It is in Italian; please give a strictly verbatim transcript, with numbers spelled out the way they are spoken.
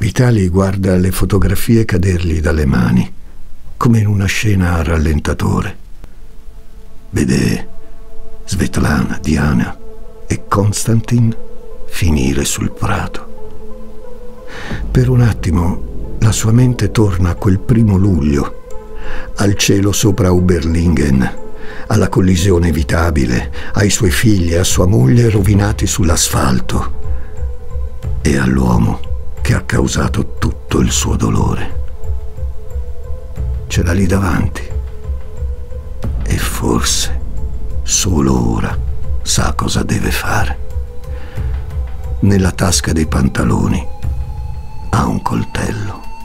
Vitali guarda le fotografie cadergli dalle mani, come in una scena a rallentatore. Vede Svetlana, Diana e Konstantin finire sul prato. Per un attimo la sua mente torna a quel primo luglio, al cielo sopra Uberlingen, alla collisione evitabile, ai suoi figli e a sua moglie rovinati sull'asfalto e all'uomo che ha causato tutto il suo dolore. Ce l'ha lì davanti e forse, solo ora, sa cosa deve fare. Nella tasca dei pantaloni ha un coltello.